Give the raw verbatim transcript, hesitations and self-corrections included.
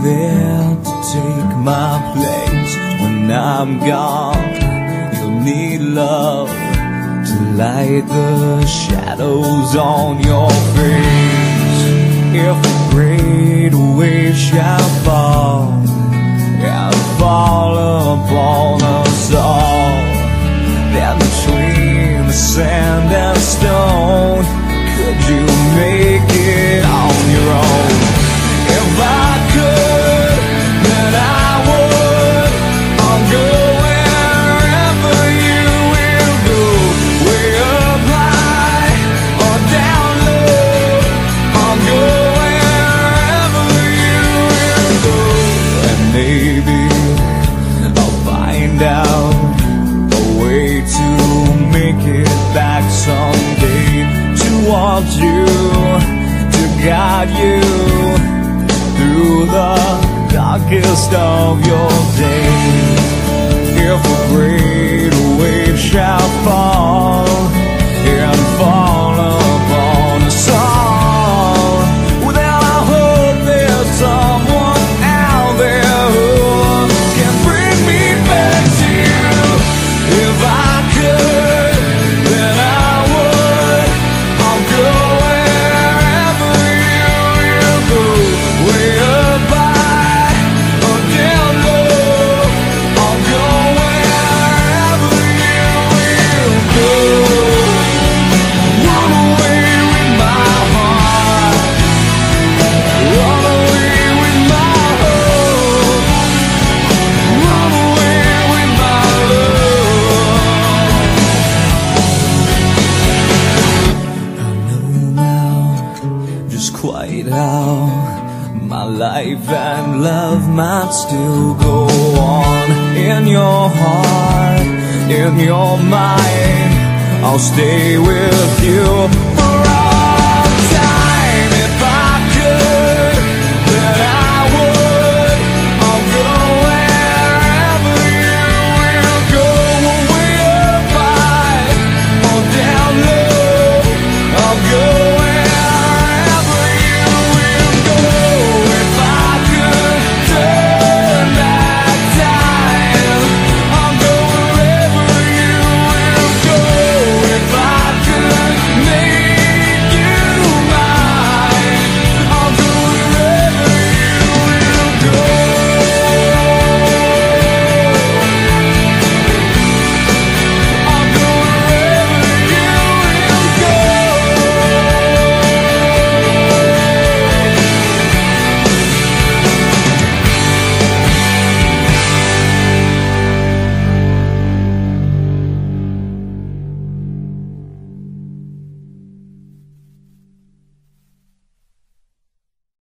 there to take my place. When I'm gone, you'll need love to light the shadows on your face. If a great wave shall fall, and fall upon us all, then between the sand and stone, could you make it on your own? If I could, then I would. I'll go wherever you will go, way up high or down low. I'll go wherever you will go, and maybe I'll find out a way to make it back someday, towards you, to guide you through the darkest of your days. If a great wave shall fall and fall upon us all, well, then I hope there's someone out there who can bring me back to you. If I could, then I would. I'll go wherever you will go, way up high or down low. I'll go wherever you will go. Run away with my heart, run away with my hope, run away with my love. I know now just quite how my life and love might still go on. In your heart, in your mind, I'll stay with you.